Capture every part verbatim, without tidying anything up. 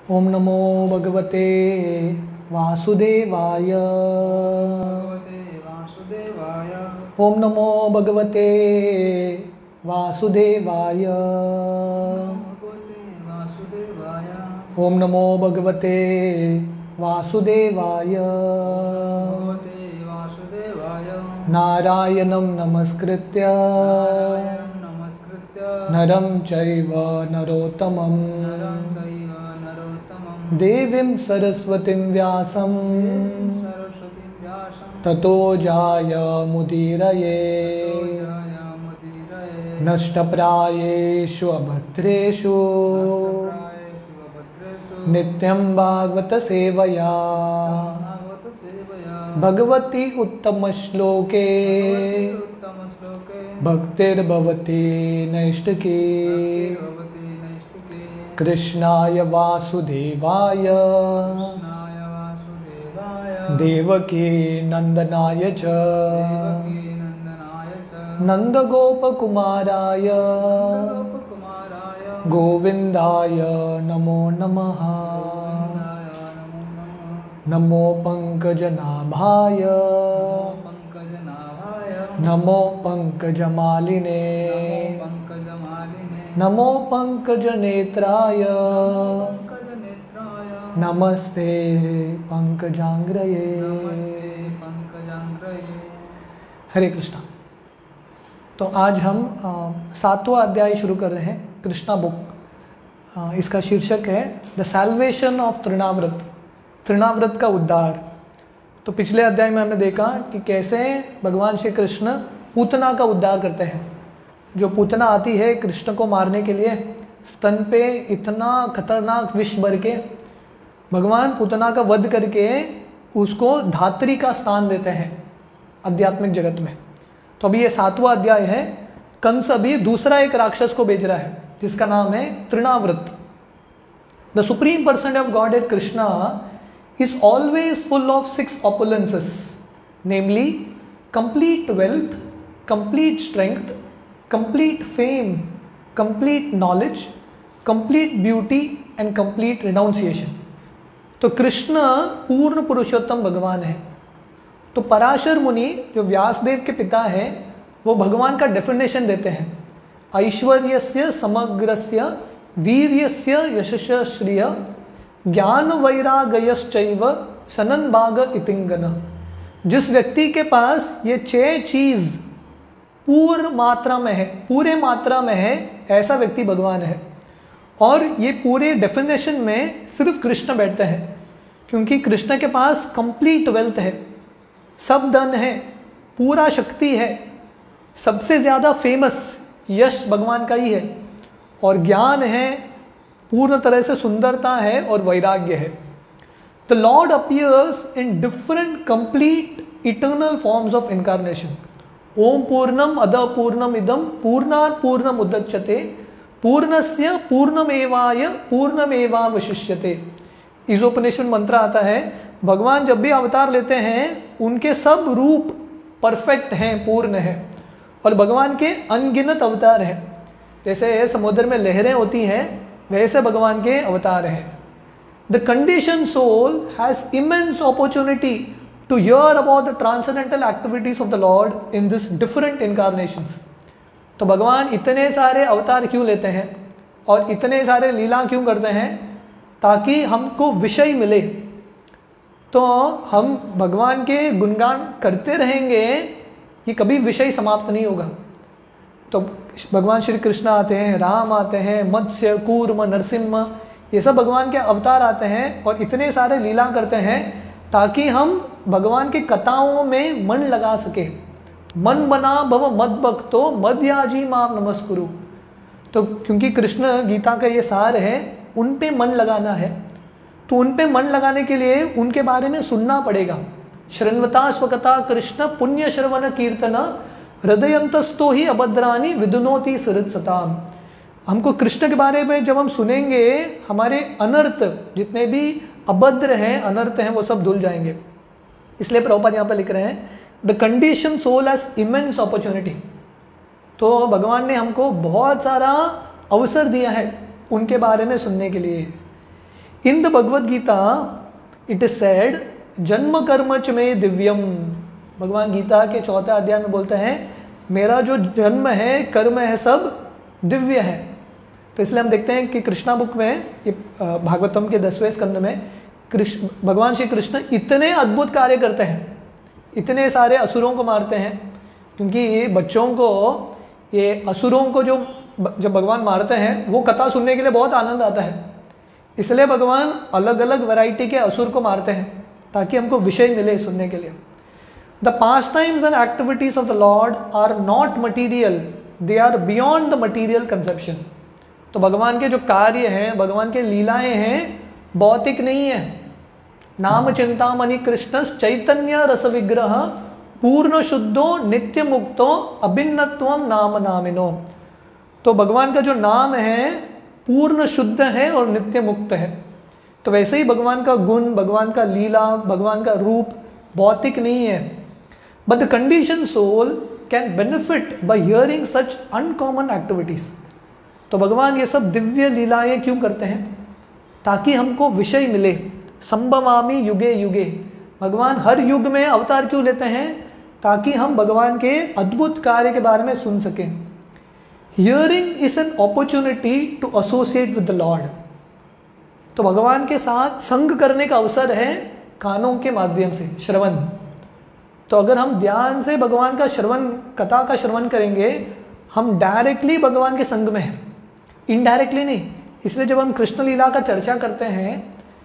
ओम नमो भगवते वासुदेवाय। ओम नमो भगवते वासुदेवाय। ओम नमो भगवते वासुदेवाय। नारायणं नमस्कृत्य नरं चैव नरोत्तमं देवीं सरस्वतीं व्यासं ततो जायमुदीरये। नष्टप्रायेषु अभद्रेषु नित्यं भागवत सेवया भगवती उत्तम श्लोके भक्तिर्भवती नैष्टिकी। कृष्णाय वासुदेवाय देवकी नंदनाय च नंदगोपकुमाराय गोविंदाय नमो नमः। नमो पंकजनाभाय नमो पंकजमालिने नमो पंकजनेत्राय नमस्ते पंकजांग्रये। हरे कृष्णा। तो आज हम सातवां अध्याय शुरू कर रहे हैं कृष्णा बुक। इसका शीर्षक है the salvation of Trinavarta, Trinavarta का उद्धार। तो पिछले अध्याय में हमने देखा कि कैसे भगवान श्री कृष्ण पूतना का उद्धार करते हैं। जो पूतना आती है कृष्ण को मारने के लिए, स्तन पे इतना खतरनाक विष भर के भगवान पूतना का वध करके उसको धात्री का स्थान देते हैं आध्यात्मिक जगत में। तो अभी ये सातवां अध्याय है। कंस अभी दूसरा एक राक्षस को भेज रहा है जिसका नाम है Trinavarta. The supreme person of God Krishna is always full of six opulences, namely complete wealth, complete strength, complete fame, complete knowledge, complete beauty and complete renunciation. तो कृष्ण पूर्ण पुरुषोत्तम भगवान है। तो पराशर मुनि जो व्यासदेव के पिता हैं वो भगवान का डेफिनेशन देते हैं। ऐश्वर्यस्य समग्रस्य वीर्यस्य यशस्य श्रिय ज्ञान वैरागयश्चैव सनन भाग इतिंगन। जिस व्यक्ति के पास ये छह चीज पूर्ण मात्रा में है, पूरे मात्रा में है, ऐसा व्यक्ति भगवान है। और ये पूरे डेफिनेशन में सिर्फ कृष्ण बैठते हैं क्योंकि कृष्ण के पास कंप्लीट वेल्थ है, सब धन है, पूरा शक्ति है, सबसे ज़्यादा फेमस यश भगवान का ही है, और ज्ञान है, पूर्ण तरह से सुंदरता है और वैराग्य है। The Lord appears in different complete eternal forms of incarnation. ओम पूर्णम अद पूर्णम इदम पूर्णात् पूर्णम उदच्यते पूर्णस्य पूर्णमेवाय पूर्णमेवावशिष्यते। इस उपनिषद मंत्र आता है भगवान जब भी अवतार लेते हैं उनके सब रूप परफेक्ट हैं, पूर्ण है, और भगवान के अनगिनत अवतार हैं। जैसे समुद्र में लहरें होती हैं वैसे भगवान के अवतार हैं। The condition soul has immense opportunity to hear about the transcendental activities of the Lord in this different incarnations. तो भगवान इतने सारे अवतार क्यों लेते हैं और इतने सारे लीला क्यों करते हैं? ताकि हमको विषय मिले। तो हम भगवान के गुणगान करते रहेंगे, ये कभी विषय समाप्त नहीं होगा। तो भगवान श्री कृष्ण आते हैं, राम आते हैं, मत्स्य, कूर्म, नरसिम्हा, ये सब भगवान के अवतार आते हैं और इतने सारे लीला करते हैं ताकि हम भगवान की कथाओं में मन लगा सके। मन बना भव मद भक्तो मदयाजी माम नमस्कुरु। तो क्योंकि कृष्ण गीता का ये सार है, उन पे मन लगाना है। तो उन पे मन लगाने के लिए उनके बारे में सुनना पड़ेगा। श्रृण्वता स्वकथा कृष्ण पुण्य श्रवण कीर्तन हृदयंतस्तो ही अभद्रानी विदुनोति सरित्सताम। हमको कृष्ण के बारे में जब हम सुनेंगे हमारे अनर्थ जितने भी अभद्र हैं, अनर्थ हैं, वो सब धुल जाएंगे। इसलिए प्रभुपाद यहाँ पर लिख रहे हैं the condition soul has immense opportunity. तो भगवान ने हमको बहुत सारा अवसर दिया है उनके बारे में सुनने के लिए। In the Bhagavad Gita it is said जन्म कर्म च में दिव्यम। भगवान गीता के चौथे अध्याय में बोलते हैं मेरा जो जन्म है, कर्म है, सब दिव्य है। तो इसलिए हम देखते हैं कि कृष्णा बुक में, ये भागवतम के दसवें स्कंद में कृष्ण भगवान श्री कृष्ण इतने अद्भुत कार्य करते हैं, इतने सारे असुरों को मारते हैं, क्योंकि ये बच्चों को, ये असुरों को जो जब भगवान मारते हैं वो कथा सुनने के लिए बहुत आनंद आता है। इसलिए भगवान अलग अलग वैरायटी के असुर को मारते हैं ताकि हमको विषय मिले सुनने के लिए। The pastimes and activities of the Lord are not material, they are beyond the material conception. तो भगवान के जो कार्य हैं, भगवान के लीलाएं हैं, भौतिक नहीं है। नाम चिंतामणि कृष्ण चैतन्य रस विग्रह पूर्ण शुद्धो नित्य मुक्तो अभिन्नत्वम नाम नामिनो। तो भगवान का जो नाम है पूर्ण शुद्ध है और नित्य मुक्त है। तो वैसे ही भगवान का गुण, भगवान का लीला, भगवान का रूप भौतिक नहीं है। But the condition soul can benefit by hearing such uncommon activities. तो भगवान ये सब दिव्य लीलाएं क्यों करते हैं? ताकि हमको विषय मिले। संभवामि युगे युगे, भगवान हर युग में अवतार क्यों लेते हैं? ताकि हम भगवान के अद्भुत कार्य के बारे में सुन सकें। Hearing is an opportunity to associate with the Lord. तो भगवान के साथ संग करने का अवसर है कानों के माध्यम से, श्रवण। तो अगर हम ध्यान से भगवान का श्रवण, कथा का श्रवण करेंगे, हम डायरेक्टली भगवान के संग में हैं, इनडायरेक्टली नहीं। इसलिए जब हम कृष्ण लीला का चर्चा करते हैं,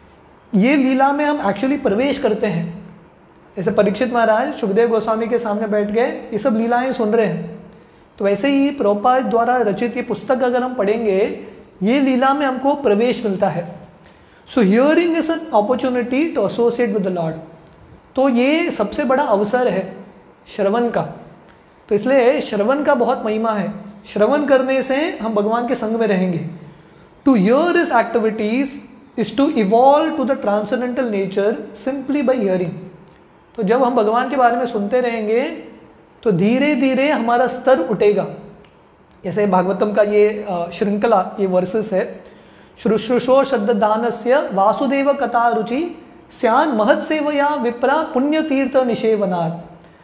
ये लीला में हम एक्चुअली प्रवेश करते हैं। जैसे परीक्षित महाराज सुखदेव गोस्वामी के सामने बैठ गए, ये सब लीलाएं सुन रहे हैं। तो वैसे ही प्रभुपाद द्वारा रचित ये पुस्तक अगर हम पढ़ेंगे, ये लीला में हमको प्रवेश मिलता है। So hearing is an opportunity to associate with the Lord. तो ये सबसे बड़ा अवसर है श्रवण का। तो इसलिए श्रवण का बहुत महिमा है। श्रवण करने से हम भगवान के संग में रहेंगे। To hear his activities is to evolve to the transcendental nature simply by hearing. तो जब हम भगवान के बारे में सुनते रहेंगे तो धीरे धीरे हमारा स्तर उठेगा। जैसे भागवतम का ये श्रृंखला, ये वर्सेस है, शुश्रूषो शब्ददानस्य वासुदेव कथा रुचि स्यान महत् सेवया विप्रा पुण्य तीर्थ निषेवनात्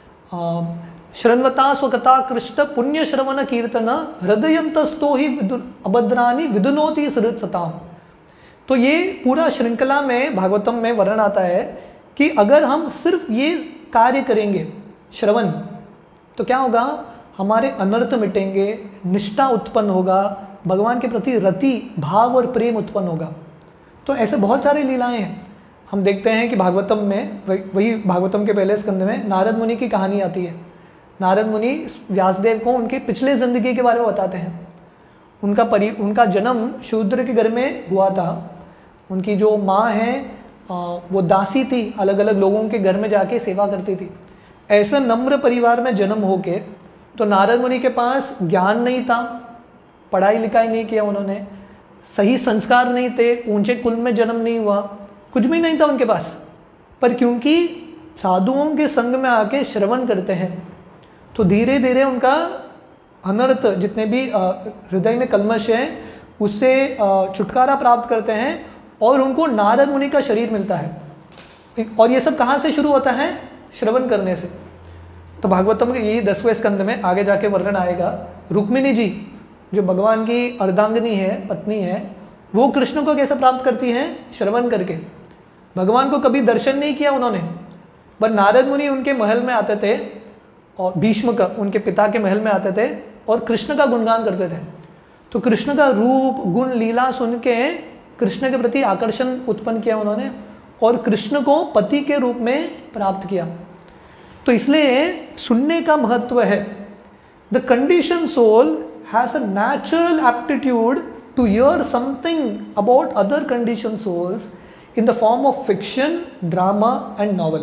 श्रृण्वता स्वकथा कृष्ण पुण्य श्रवण कीर्तन हृदयंतस्तो ही अभद्रानि विदुनोति सृत्सताम। तो ये पूरा श्रृंखला में भागवतम में वर्णन आता है कि अगर हम सिर्फ ये कार्य करेंगे, श्रवण, तो क्या होगा? हमारे अनर्थ मिटेंगे, निष्ठा उत्पन्न होगा, भगवान के प्रति रति भाव और प्रेम उत्पन्न होगा। तो ऐसे बहुत सारी लीलाएं हैं। हम देखते हैं कि भागवतम में, वही भागवतम के पहले स्कंद में नारद मुनि की कहानी आती है। नारद मुनि व्यासदेव को उनके पिछले ज़िंदगी के बारे में बताते हैं। उनका परि उनका जन्म शूद्र के घर में हुआ था। उनकी जो माँ है वो दासी थी, अलग अलग लोगों के घर में जाके सेवा करती थी। ऐसा नम्र परिवार में जन्म होके तो नारद मुनि के पास ज्ञान नहीं था, पढ़ाई लिखाई नहीं किया उन्होंने, सही संस्कार नहीं थे, ऊंचे कुल में जन्म नहीं हुआ, कुछ भी नहीं था उनके पास। पर क्योंकि साधुओं के संग में आके श्रवण करते हैं तो धीरे धीरे उनका अनर्थ, जितने भी हृदय में कल्मश है, उससे छुटकारा प्राप्त करते हैं और उनको नारद मुनि का शरीर मिलता है। और ये सब कहाँ से शुरू होता है? श्रवण करने से। तो भागवतम के यही दसवें स्कंद में आगे जाके वर्णन आएगा। रुक्मिणी जी जो भगवान की अर्धांगिनी है, पत्नी है, वो कृष्ण को कैसे प्राप्त करती हैं? श्रवण करके। भगवान को कभी दर्शन नहीं किया उन्होंने, पर नारद मुनि उनके महल में आते थे और भीष्म का, उनके पिता के महल में आते थे और कृष्ण का गुणगान करते थे। तो कृष्ण का रूप, गुण, लीला सुन के कृष्ण के प्रति आकर्षण उत्पन्न किया उन्होंने और कृष्ण को पति के रूप में प्राप्त किया। तो इसलिए सुनने का महत्व है। The condition soul has a natural aptitude to hear something about other condition souls in the form of fiction, drama and novel.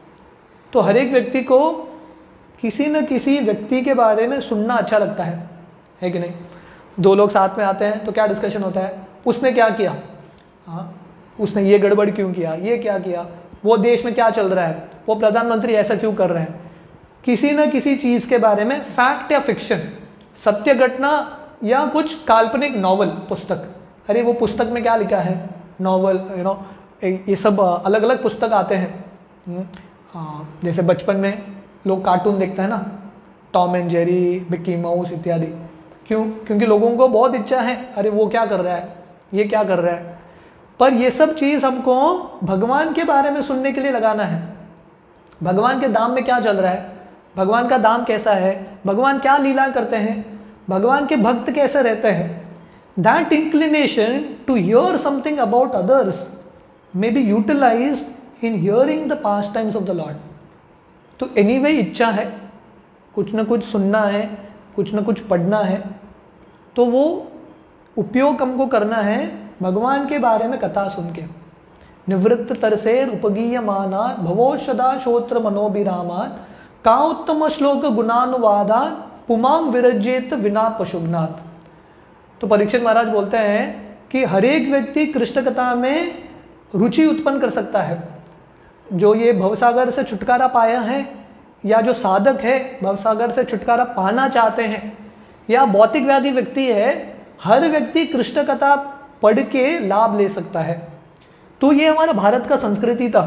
तो हर एक व्यक्ति को किसी न किसी व्यक्ति के बारे में सुनना अच्छा लगता है, है कि नहीं? दो लोग साथ में आते हैं तो क्या डिस्कशन होता है? उसने क्या किया, हाँ, उसने ये गड़बड़ क्यों किया, ये क्या किया, वो देश में क्या चल रहा है, वो प्रधानमंत्री ऐसा क्यों कर रहे हैं। किसी न किसी चीज़ के बारे में, फैक्ट या फिक्शन, सत्य घटना या कुछ काल्पनिक नॉवल, पुस्तक, अरे वो पुस्तक में क्या लिखा है, नॉवल, यू नो, ये सब अलग अलग पुस्तक आते हैं। हाँ, जैसे बचपन में लोग कार्टून देखते हैं ना, Tom and Jerry, Mickey Mouse इत्यादि। क्यों? क्योंकि लोगों को बहुत इच्छा है, अरे वो क्या कर रहा है, ये क्या कर रहा है। पर ये सब चीज़ हमको भगवान के बारे में सुनने के लिए लगाना है। भगवान के धाम में क्या चल रहा है, भगवान का धाम कैसा है, भगवान क्या लीला करते हैं, भगवान के भक्त कैसे रहते हैं। That inclination to hear something about others may be utilised in hearing the pastimes of the Lord. तो एनीवे इच्छा है, कुछ ना कुछ सुनना है, कुछ ना कुछ पढ़ना है, तो वो उपयोग हमको करना है भगवान के बारे में कथा सुन के। निवृत्त तरसेर उपगीय मानात भवोषदा श्रोत्र मनोभिरामात का उत्तम श्लोक गुणानुवादात पुमाम विरजेत विना पशुघ्नात। तो परीक्षित महाराज बोलते हैं कि हर एक व्यक्ति कृष्ण कथा में रुचि उत्पन्न कर सकता है। जो ये भवसागर से छुटकारा पाया है, या जो साधक है भवसागर से छुटकारा पाना चाहते हैं, या भौतिक व्याधि व्यक्ति है, हर व्यक्ति कृष्ण कथा पढ़ के लाभ ले सकता है। तो ये हमारा भारत का संस्कृति था,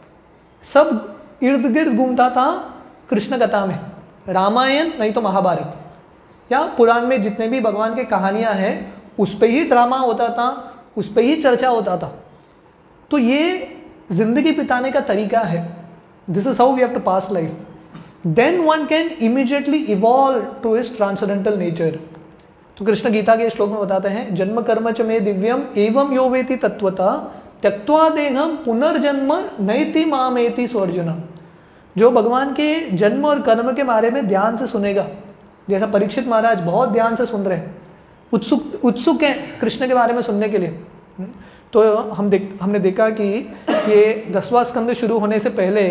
सब इर्द गिर्द घूमता था कृष्ण कथा में। रामायण नहीं तो महाभारत, या पुराण में जितने भी भगवान की कहानियां हैं उस पे ही ड्रामा होता था, उस पे ही चर्चा होता था। तो ये जिंदगी बिताने का तरीका है। This is how we have to pass life. Then one can immediately evolve to his transcendental nature. तो कृष्ण गीता के श्लोक में बताते हैं, जन्म कर्म च मे दिव्यम एवं यो वेति तत्वता त्यक्त्वा देहम पुनर्जन्म नैति मामेति स्वर्जुन। जो भगवान के जन्म और कर्म के बारे में ध्यान से सुनेगा, जैसा परीक्षित महाराज बहुत ध्यान से सुन रहे हैं, उत्सुक उत्सुक हैं कृष्ण के बारे में सुनने के लिए। तो हम देख हमने देखा कि ये दसवां स्कंद शुरू होने से पहले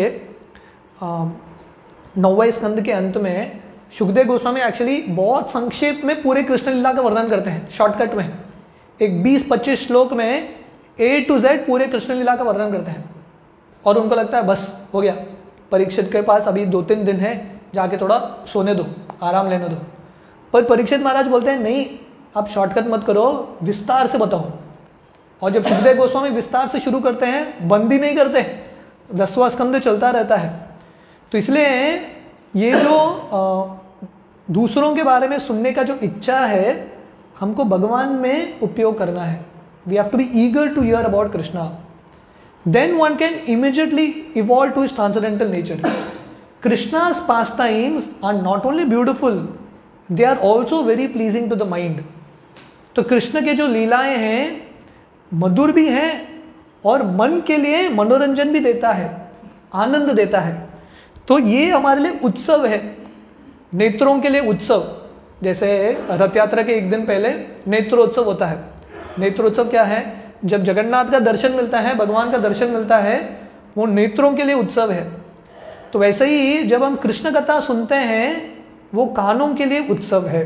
नौवें स्कंद के अंत में सुखदेव गोस्वामी एक्चुअली बहुत संक्षेप में पूरे कृष्ण लीला का वर्णन करते हैं, शॉर्टकट में एक बीस पच्चीस श्लोक में ए टू जेड पूरे कृष्ण लीला का वर्णन करते हैं। और उनको लगता है बस हो गया, परीक्षित के पास अभी दो तीन दिन है, जाके थोड़ा सोने दो, आराम लेने दो। पर परीक्षित महाराज बोलते हैं नहीं, आप शॉर्टकट मत करो, विस्तार से बताओ। और जब सुखदेव गोस्वामी विस्तार से शुरू करते हैं, बंद ही नहीं करते, दसवां स्कंद चलता रहता है। तो इसलिए ये जो आ, दूसरों के बारे में सुनने का जो इच्छा है, हमको भगवान में उपयोग करना है। We have to be eager to hear about Krishna. Then one can immediately evolve to his transcendental nature. Krishna's pastimes are not only beautiful, they are also very pleasing to the mind। तो कृष्ण के जो लीलाएं हैं मधुर भी हैं और मन के लिए मनोरंजन भी देता है, आनंद देता है। तो ये हमारे लिए उत्सव है, नेत्रों के लिए उत्सव। जैसे रथ यात्रा के एक दिन पहले नेत्रोत्सव होता है। नेत्रोत्सव क्या है? जब जगन्नाथ का दर्शन मिलता है, भगवान का दर्शन मिलता है, वो नेत्रों के लिए उत्सव है। तो वैसे ही जब हम कृष्ण कथा सुनते हैं, वो कानों के लिए उत्सव है।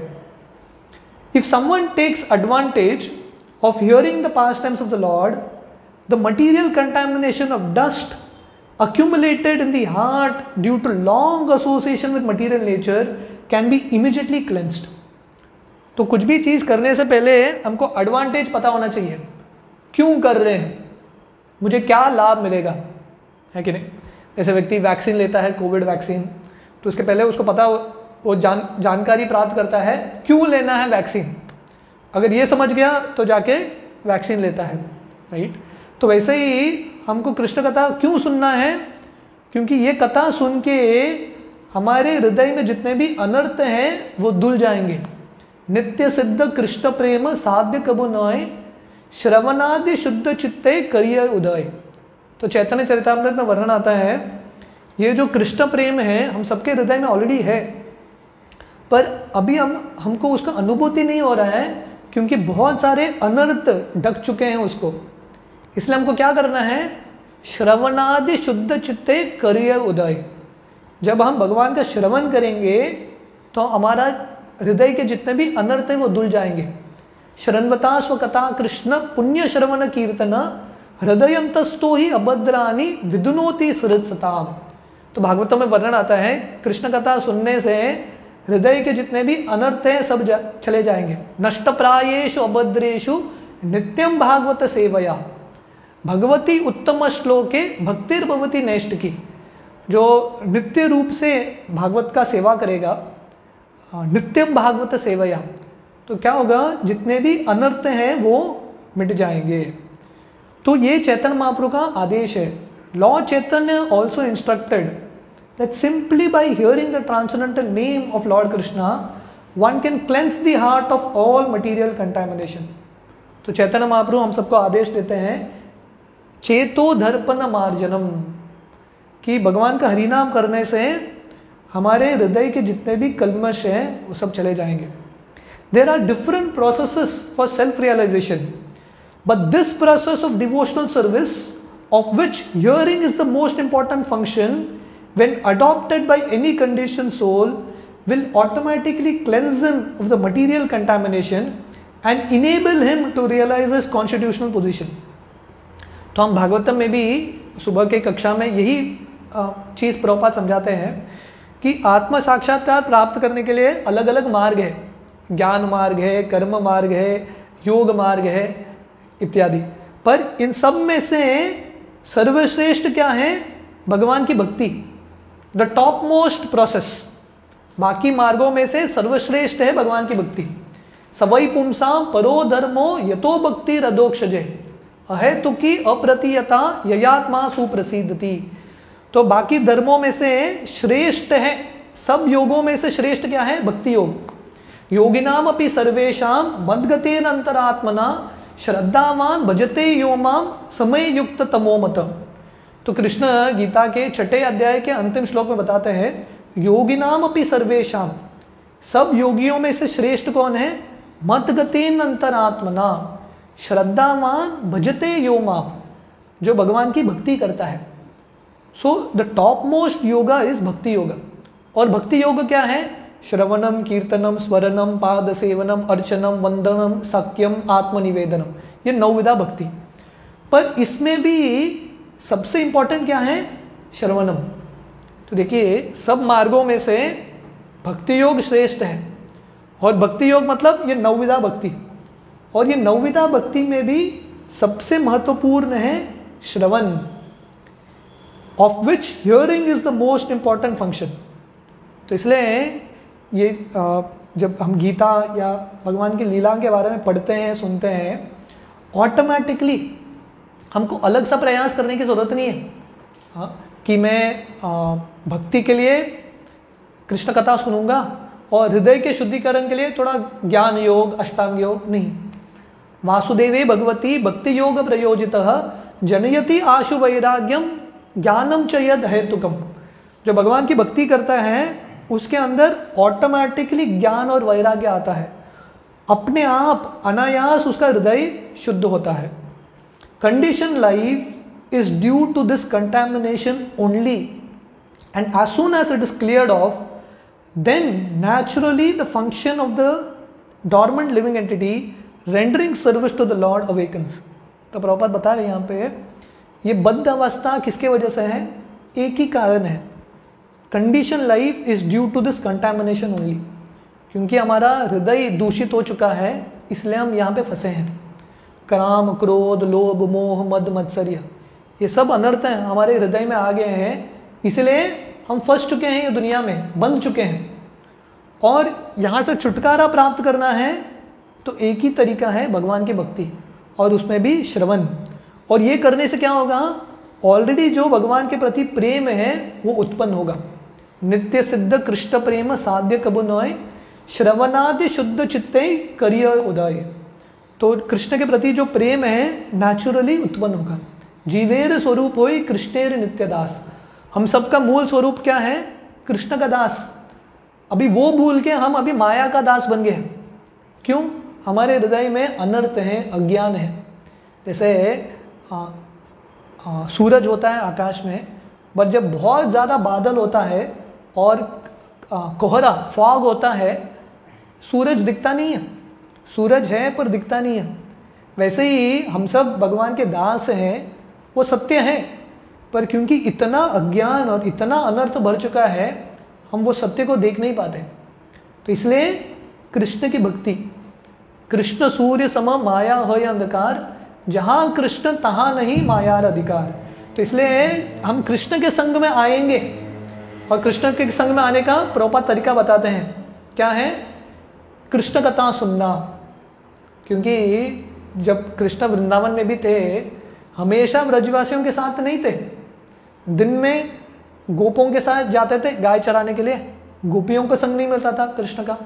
If someone takes advantage of hearing the pastimes of the Lord, the material contamination of dust accumulated in the heart due to long association with material nature can be immediately cleansed। तो कुछ भी चीज करने से पहले हमको advantage पता होना चाहिए, क्यों कर रहे हैं, मुझे क्या लाभ मिलेगा, है कि नहीं। ऐसे व्यक्ति वैक्सीन लेता है, कोविड वैक्सीन, तो उसके पहले उसको पता, वो जान जानकारी प्राप्त करता है क्यों लेना है वैक्सीन। अगर ये समझ गया तो जाके वैक्सीन लेता है, राइट। तो वैसे ही हमको कृष्ण कथा क्यों सुनना है? क्योंकि ये कथा सुन के हमारे हृदय में जितने भी अनर्थ हैं वो धुल जाएंगे। नित्य सिद्ध कृष्ण प्रेम साध्य कबू नय, श्रवणादि शुद्ध चित्ते करिय उदय। तो चैतन्य चरितामृत में वर्णन आता है, ये जो कृष्ण प्रेम है हम सबके हृदय में ऑलरेडी है, पर अभी हम हमको उसका अनुभूति नहीं हो रहा है, क्योंकि बहुत सारे अनर्थ ढक चुके हैं उसको। इसलिए हमको क्या करना है? श्रवणादि शुद्ध चित्ते करिय उदय। जब हम भगवान का श्रवण करेंगे तो हमारा हृदय के जितने भी अनर्थ हैं वो धुल जाएंगे। शरणवता स्वकथा कृष्ण पुण्य श्रवण कीर्तन हृदयंतस्तो ही अभद्रानी विदुनोति सुहृत्सताम। तो भागवतों में वर्णन आता है, कृष्ण कथा सुनने से हृदय के जितने भी अनर्थ हैं सब जा, चले जाएंगे। नष्ट प्रायेषु अभद्रेषु नित्यम भागवत सेवया। भगवती उत्तम श्लोके भक्तिर्भवती नैष्ट की, जो नित्य रूप से भागवत का सेवा करेगा, नित्यम भागवत सेवया, तो क्या होगा, जितने भी अनर्थ हैं वो मिट जाएंगे। तो ये चैतन्य महाप्रभु का आदेश है। Lord Chaitanya also instructed that simply by hearing the transcendental name of Lord Krishna one can cleanse the heart of all material contamination. तो चैतन्य महाप्रभु हम सबको आदेश देते हैं चेतो दर्पण मार्जनम, कि भगवान का हरिनाम करने से हमारे हृदय के जितने भी कल्मश हैं वो सब चले जाएंगे। There are different processes for self realisation, but this process of devotional service of which hearing is the most important function when adopted by any condition soul will automatically cleanse him of the material contamination and enable him to realise his constitutional position. तो हम भागवतम में भी सुबह के कक्षा में यही चीज़ प्रभुपाद समझाते हैं कि आत्म साक्षात्कार प्राप्त करने के लिए अलग अलग मार्ग है, ज्ञान मार्ग है, कर्म मार्ग है, योग मार्ग है इत्यादि, पर इन सब में से सर्वश्रेष्ठ क्या है, भगवान की भक्ति, द टॉप मोस्ट प्रोसेस। बाकी मार्गों में से सर्वश्रेष्ठ है भगवान की भक्ति। सवै पुंसाम परो धर्मो यतो भक्ति रदोक्षजे अहेतुकी अप्रतीयता ययात्मा सुप्रसिद्धति। तो बाकी धर्मों में से श्रेष्ठ है, सब योगों में से श्रेष्ठ क्या है, भक्ति योग। योगिनाम अपि सर्वेषाम मद्गतेन अंतरात्मना श्रद्धावान भजते यो माम समय युक्त तमोमत। तो कृष्ण गीता के छठे अध्याय के अंतिम श्लोक में बताते हैं योगिनाम अपि सर्वेषाम, सब योगियों में से श्रेष्ठ कौन है, मद्गतेन अंतरात्मना श्रद्धावान भजते यो माम, जो भगवान की भक्ति करता है। So the top most yoga is bhakti yoga. और भक्ति योग क्या है, श्रवणम कीर्तनम स्वरणम पाद सेवनम अर्चनम वंदनम सख्यम आत्मनिवेदनम, ये नौविधा भक्ति। पर इसमें भी सबसे इंपॉर्टेंट क्या है, श्रवणम। तो देखिए सब मार्गों में से भक्ति योग श्रेष्ठ है, और भक्ति योग मतलब ये नौविधा भक्ति, और ये नौविधा भक्ति में भी सबसे महत्वपूर्ण है श्रवण, of which hearing is the most important function. तो इसलिए ये जब हम गीता या भगवान की लीला के बारे में पढ़ते हैं, सुनते हैं, ऑटोमेटिकली हमको अलग सा प्रयास करने की ज़रूरत नहीं है हाँ, कि मैं भक्ति के लिए कृष्ण कथा सुनूंगा और हृदय के शुद्धिकरण के लिए थोड़ा ज्ञान योग अष्टांग योग, नहीं। वासुदेवे भगवती भक्ति योग प्रयोजितः जनयति आशु वैराग्यम ज्ञानम च यद हेतुकम। जो भगवान की भक्ति करता है उसके अंदर ऑटोमेटिकली ज्ञान और वैराग्य आता है, अपने आप अनायास उसका हृदय शुद्ध होता है। Condition life is due to this contamination only, and as soon as it is cleared off, then naturally the function of the dormant living entity rendering service to the Lord awakens. तो प्रभुपाद बता रहे हैं यहाँ पे, ये बद्ध अवस्था किसके वजह से है, एक ही कारण है, condition life is due to this contamination only. क्योंकि हमारा हृदय दूषित हो चुका है, इसलिए हम यहाँ पे फंसे हैं। काम क्रोध लोभ मोह मद मत्सर्य, ये सब अनर्थ हैं हमारे हृदय में आ गए हैं, इसलिए हम फंस चुके हैं ये दुनिया में, बंध चुके हैं। और यहाँ से छुटकारा प्राप्त करना है तो एक ही तरीका है भगवान की भक्ति, और उसमें भी श्रवण। और ये करने से क्या होगा, ऑलरेडी जो भगवान के प्रति प्रेम है वो उत्पन्न होगा। नित्य सिद्ध कृष्ण प्रेम साध्य कबु नोय श्रवणादि शुद्ध चित्ते करिय उदय। तो कृष्ण के प्रति जो प्रेम है नेचुरली उत्पन्न होगा। जीवेर स्वरूप होय कृष्णेर नित्य दास, हम सबका मूल स्वरूप क्या है, कृष्ण का दास। अभी वो भूल के हम अभी माया का दास बन गए। क्यों, हमारे हृदय में अनर्थ है, अज्ञान है। जैसे आ, आ, सूरज होता है आकाश में, बट जब बहुत ज़्यादा बादल होता है और कोहरा फॉग होता है, सूरज दिखता नहीं है। सूरज है पर दिखता नहीं है। वैसे ही हम सब भगवान के दास हैं, वो सत्य है, पर क्योंकि इतना अज्ञान और इतना अनर्थ भर चुका है, हम वो सत्य को देख नहीं पाते। तो इसलिए कृष्ण की भक्ति, कृष्ण सूर्य सम माया है अंधकार जहाँ कृष्ण तहाँ नहीं मायार अधिकार। तो इसलिए हम कृष्ण के संग में आएंगे, और कृष्ण के संग में आने का प्रॉपर तरीका बताते हैं। क्या है? कृष्ण कथा सुनना। क्योंकि जब कृष्ण वृंदावन में भी थे, हमेशा ब्रजवासियों के साथ नहीं थे। दिन में गोपों के साथ जाते थे गाय चराने के लिए, गोपियों का संग नहीं मिलता था कृष्ण का।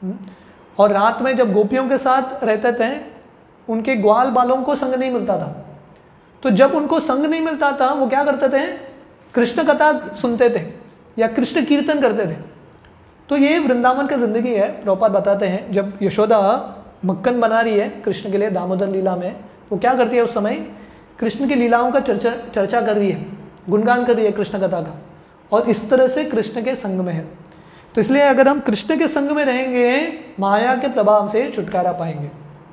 और रात में जब गोपियों के साथ रहते थे, उनके ग्वाल बालों को संग नहीं मिलता था। तो जब उनको संग नहीं मिलता था, वो क्या करते थे? कृष्ण कथा सुनते थे या कृष्ण कीर्तन करते थे। तो ये वृंदावन की जिंदगी है। प्रभुपाद बताते हैं, जब यशोदा मक्खन बना रही है कृष्ण के लिए दामोदर लीला में, वो क्या करती है? उस समय कृष्ण की लीलाओं का चर्चा चर्चा कर रही है, गुणगान कर रही है कृष्ण कथा का, और इस तरह से कृष्ण के संग में है। तो इसलिए अगर हम कृष्ण के संग में रहेंगे, माया के प्रभाव से छुटकारा पाएंगे।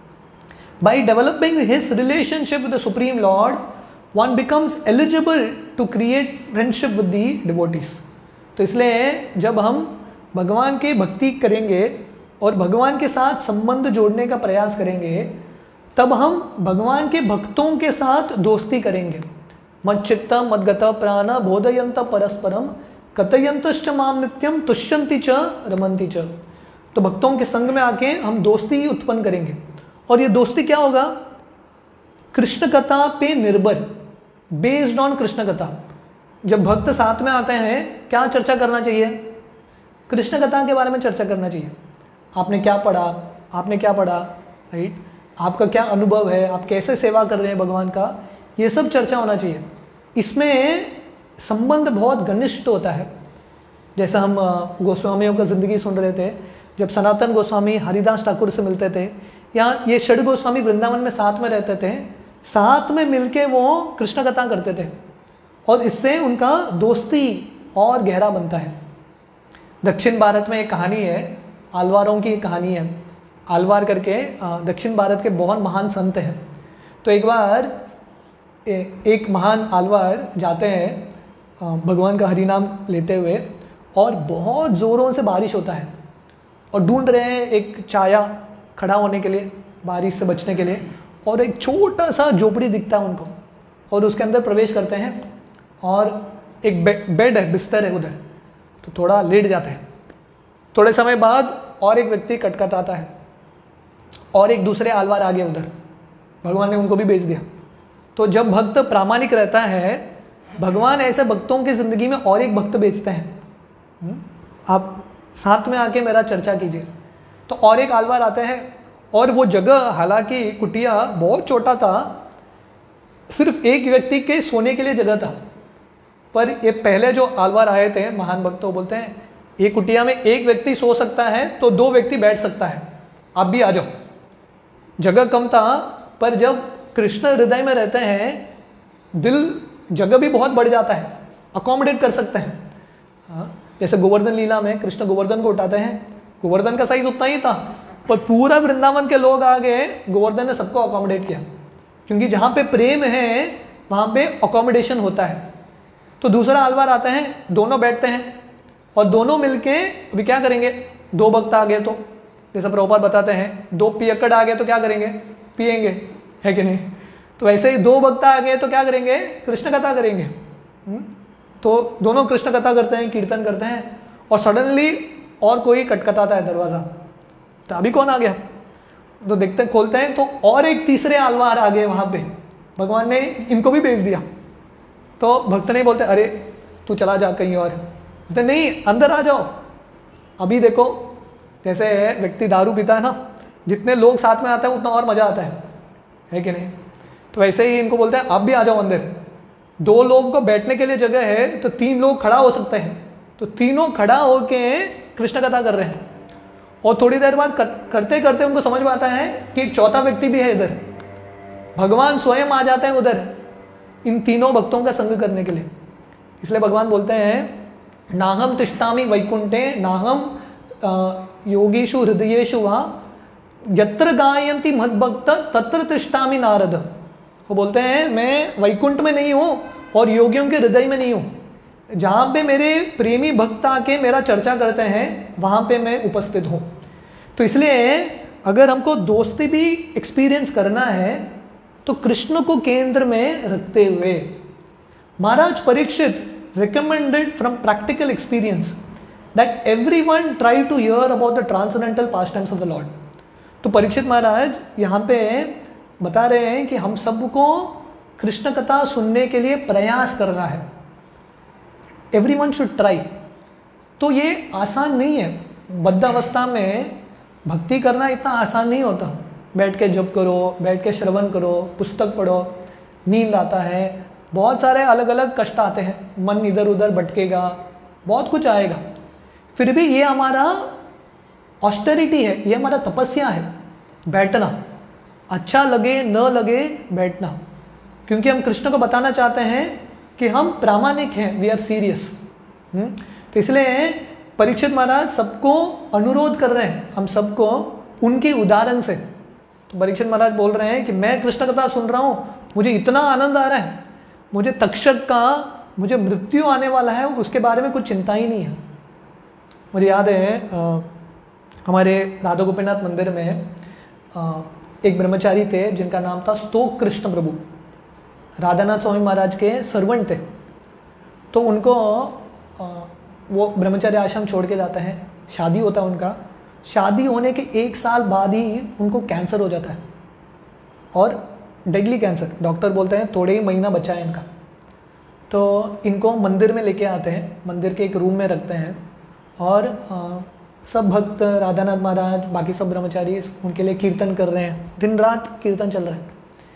By developing his relationship with the supreme lord, one becomes eligible to create friendship with the devotees. तो इसलिए जब हम भगवान की भक्ति करेंगे और भगवान के साथ संबंध जोड़ने का प्रयास करेंगे, तब हम भगवान के भक्तों के साथ दोस्ती करेंगे। मद चित्त मदगत प्राण बोधयंत परस्परम कथयंतश्च माम नित्यम तुष्यंति च रमंति च। तो भक्तों के संग में आके हम दोस्ती उत्पन्न करेंगे, और ये दोस्ती क्या होगा? कृष्ण कथा पे निर्भर, बेस्ड ऑन कृष्ण कथा। जब भक्त साथ में आते हैं, क्या चर्चा करना चाहिए? कृष्ण कथा के बारे में चर्चा करना चाहिए। आपने क्या पढ़ा, आपने क्या पढ़ा, राइट? आपका क्या अनुभव है, आप कैसे सेवा कर रहे हैं भगवान का, ये सब चर्चा होना चाहिए। इसमें संबंध बहुत घनिष्ठ होता है। जैसा हम गोस्वामियों का ज़िंदगी सुन रहे थे, जब सनातन गोस्वामी हरिदास ठाकुर से मिलते थे, या ये षड गोस्वामी वृंदावन में साथ में रहते थे, साथ में मिलके वो कृष्ण कथा करते थे, और इससे उनका दोस्ती और गहरा बनता है। दक्षिण भारत में एक कहानी है, आलवारों की कहानी है। आलवार करके दक्षिण भारत के बहुत महान संत हैं। तो एक बार एक महान आलवार जाते हैं भगवान का हरिनाम लेते हुए, और बहुत ज़ोरों से बारिश होता है, और ढूंढ रहे हैं एक छाया खड़ा होने के लिए, बारिश से बचने के लिए, और एक छोटा सा झोपड़ी दिखता है उनको, और उसके अंदर प्रवेश करते हैं, और एक बेड है, बिस्तर है उधर, तो थोड़ा लेट जाते हैं। थोड़े समय बाद और एक व्यक्ति कटकटाता है, और एक दूसरे आलवार आ गए उधर, भगवान ने उनको भी भेज दिया। तो जब भक्त प्रामाणिक रहता है, भगवान ऐसे भक्तों की ज़िंदगी में और एक भक्त भेजते हैं, आप साथ में आके मेरा चर्चा कीजिए। तो और एक आलवार आते हैं, और वो जगह, हालांकि कुटिया बहुत छोटा था, सिर्फ एक व्यक्ति के सोने के लिए जगह था, पर ये पहले जो आलवार आए थे महान भक्त, वो बोलते हैं एक कुटिया में एक व्यक्ति सो सकता है तो दो व्यक्ति बैठ सकता है, आप भी आ जाओ। जगह कम था, पर जब कृष्ण हृदय में रहते हैं, दिल जगह भी बहुत बढ़ जाता है, अकोमोडेट कर सकते हैं। हाँ, जैसे गोवर्धन लीला में कृष्ण गोवर्धन को उठाते हैं, गोवर्धन का साइज उतना ही था, पर पूरा वृंदावन के लोग आ गए, गोवर्धन ने सबको अकोमोडेट किया, क्योंकि जहाँ पे प्रेम है वहाँ पे अकोमोडेशन होता है। तो दूसरा आलवार आते हैं, दोनों बैठते हैं, और दोनों मिलके अभी क्या करेंगे? दो भक्त आ गए तो, जैसा प्रभुपाद बताते हैं, दो पियक्कड़ आ गए तो क्या करेंगे? पिएंगे, है कि नहीं? तो ऐसे ही दो भक्त आ गए तो क्या करेंगे? कृष्ण कथा करेंगे। तो दोनों कृष्ण कथा करते हैं, कीर्तन करते हैं, और सडनली और कोई खटखटाता है दरवाज़ा, तो अभी कौन आ गया? तो देखते खोलते हैं, तो और एक तीसरे आलवार आ गए वहाँ पे, भगवान ने इनको भी भेज दिया। तो भक्त नहीं बोलते अरे तू चला जा कहीं और, बोलते नहीं अंदर आ जाओ। अभी देखो, जैसे व्यक्ति दारू पीता है ना, जितने लोग साथ में आते हैं उतना और मज़ा आता है, है कि नहीं? तो वैसे ही इनको बोलते हैं आप भी आ जाओ अंदर। दो लोग को बैठने के लिए जगह है तो तीन लोग खड़ा हो सकते हैं, तो तीनों खड़ा होके कृष्ण कथा कर रहे हैं। और थोड़ी देर बाद कर, करते करते उनको समझ में आता है कि एक चौथा व्यक्ति भी है इधर, भगवान स्वयं आ जाते हैं उधर इन तीनों भक्तों का संग करने के लिए। इसलिए भगवान बोलते हैं नाहम तिष्ठामि वैकुंठे नाहम योगीषु हृदयेषु वा यत्र गायन्ति मद्भक्त तत्र तिष्ठामि नारद। वो बोलते हैं मैं वैकुंठ में नहीं हूँ और योगियों के हृदय में नहीं हूँ, जहाँ पे मेरे प्रेमी भक्त आके मेरा चर्चा करते हैं वहाँ पे मैं उपस्थित हूँ। तो इसलिए अगर हमको दोस्ती भी एक्सपीरियंस करना है तो कृष्ण को केंद्र में रखते हुए महाराज Parikshit recommended from practical experience that everyone try to hear about the transcendental pastimes of the Lord. तो परीक्षित महाराज यहाँ पे बता रहे हैं कि हम सबको कृष्ण कथा सुनने के लिए प्रयास करना है. Everyone should try. तो ये आसान नहीं है. बद्ध अवस्था में भक्ति करना इतना आसान नहीं होता. बैठ के जप करो, बैठ के श्रवण करो, पुस्तक पढ़ो, नींद आता है, बहुत सारे अलग अलग कष्ट आते हैं, मन इधर उधर भटकेगा, बहुत कुछ आएगा. फिर भी ये हमारा ऑस्टेरिटी है, ये हमारा तपस्या है, बैठना, अच्छा लगे न लगे बैठना, क्योंकि हम कृष्ण को बताना चाहते हैं कि हम प्रामाणिक हैं, वी आर सीरियस. तो इसलिए परीक्षित महाराज सबको अनुरोध कर रहे हैं, हम सबको उनके उदाहरण से. तो परीक्षित महाराज बोल रहे हैं कि मैं कृष्ण कथा सुन रहा हूँ, मुझे इतना आनंद आ रहा है, मुझे तक्षक का मुझे मृत्यु आने वाला है उसके बारे में कुछ चिंता ही नहीं है. मुझे याद है आ, हमारे राधा गोपीनाथ मंदिर में आ, एक ब्रह्मचारी थे जिनका नाम था स्तोक कृष्ण प्रभु. राधानाथ स्वामी महाराज के सर्वेंट थे. तो उनको आ, वो ब्रह्मचारी आश्रम छोड़ के जाते हैं, शादी होता है उनका. शादी होने के एक साल बाद ही उनको कैंसर हो जाता है, और डेडली कैंसर. डॉक्टर बोलते हैं थोड़े ही महीना बचा है इनका. तो इनको मंदिर में लेके आते हैं, मंदिर के एक रूम में रखते हैं, और आ, सब भक्त, राधानाथ महाराज, बाकी सब ब्रह्मचारी उनके लिए कीर्तन कर रहे हैं, दिन रात कीर्तन चल रहा है.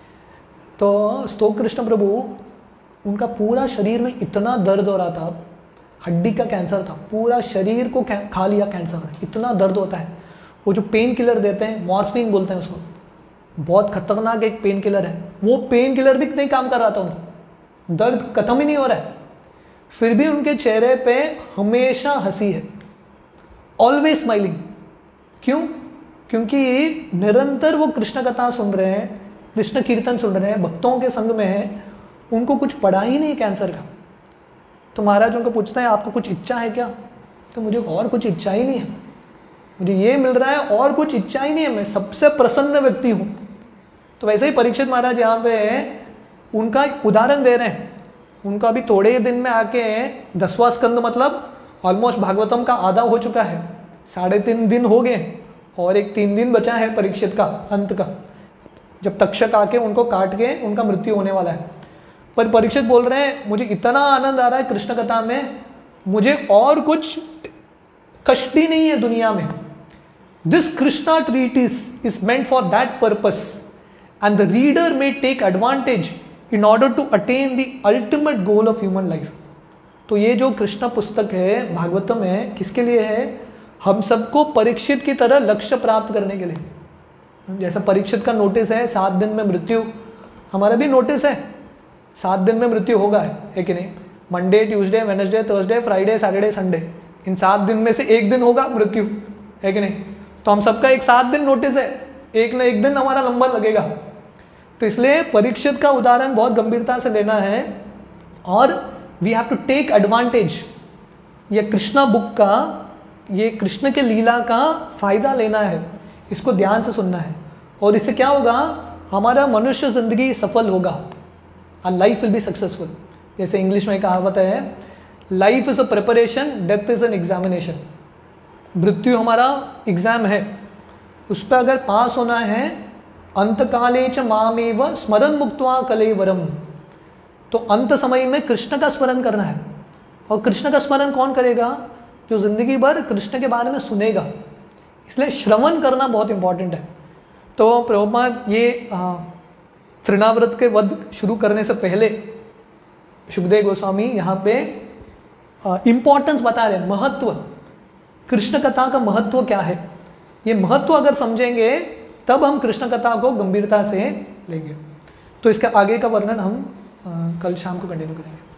तो स्तोक कृष्ण प्रभु, उनका पूरा शरीर में इतना दर्द हो रहा था, हड्डी का कैंसर था, पूरा शरीर को खा लिया कैंसर ने, इतना दर्द होता है. वो जो पेन किलर देते हैं, मॉर्फिन बोलते हैं उसको, बहुत खतरनाक एक पेन किलर है, वो पेन किलर भी नहीं काम कर रहा था उन्हें, दर्द खत्म ही नहीं हो रहा है. फिर भी उनके चेहरे पे हमेशा हंसी है, ऑलवेज स्माइलिंग. क्यों? क्योंकि निरंतर वो कृष्ण कथा सुन रहे हैं, कृष्ण कीर्तन सुन रहे हैं, भक्तों के संग में हैं, उनको कुछ पड़ा ही नहीं कैंसर का. तो महाराज उनको पूछता है आपको कुछ इच्छा है क्या? तो मुझे और कुछ इच्छा ही नहीं है, मुझे ये मिल रहा है और कुछ इच्छा ही नहीं है, मैं सबसे प्रसन्न व्यक्ति हूँ. तो वैसे ही परीक्षित महाराज यहाँ पे उनका उदाहरण दे रहे हैं. उनका अभी थोड़े ही दिन में आके दसवां स्कंद, मतलब ऑलमोस्ट भागवतम का आधा हो चुका है, साढ़े तीन दिन हो गए, और एक तीन दिन बचा है परीक्षित का अंत का, जब तक्षक आके उनको काट के उनका मृत्यु होने वाला है. पर परीक्षित बोल रहे हैं मुझे इतना आनंद आ रहा है कृष्ण कथा में, मुझे और कुछ कष्ट ही नहीं है दुनिया में. This Krishna treatise is meant for that purpose, and the reader may take advantage in order to attain the ultimate goal of human life. तो ये जो कृष्ण पुस्तक है, भागवतम है, किसके लिए है? हम सबको परीक्षित की तरह लक्ष्य प्राप्त करने के लिए. जैसा परीक्षित का नोटिस है सात दिन में मृत्यु, हमारा भी नोटिस है सात दिन में मृत्यु होगा, है कि नहीं? Monday, Tuesday, Wednesday, Thursday, Friday, Saturday, Sunday, इन सात दिन में से एक दिन होगा मृत्यु, है कि नहीं? तो हम सबका एक सात दिन नोटिस है, एक ना एक दिन हमारा नंबर लगेगा. तो इसलिए परीक्षित का उदाहरण बहुत गंभीरता से लेना है, और we have to take advantage. ये कृष्णा बुक का, ये कृष्ण के लीला का फायदा लेना है, इसको ध्यान से सुनना है, और इससे क्या होगा? हमारा मनुष्य जिंदगी सफल होगा, और लाइफ विल बी सक्सेसफुल. जैसे इंग्लिश में कहावत है, life is a preparation, death is an examination. मृत्यु हमारा एग्जाम है, उस पर अगर पास होना है, अंतकाले च मामेव स्मरण मुक्त्वा कलेवरम, तो अंत समय में कृष्ण का स्मरण करना है. और कृष्ण का स्मरण कौन करेगा? जो जिंदगी भर कृष्ण के बारे में सुनेगा. इसलिए श्रवण करना बहुत इंपॉर्टेंट है. तो प्रभुपाद ये तृणाव्रत के वध शुरू करने से पहले शुकदेव गोस्वामी यहाँ पे इम्पोर्टेंस बता रहे हैं, महत्व, कृष्ण कथा का महत्व क्या है. ये महत्व अगर समझेंगे तब हम कृष्ण कथा को गंभीरता से लेंगे. तो इसका आगे का वर्णन हम आ, कल शाम को कंटिन्यू करेंगे.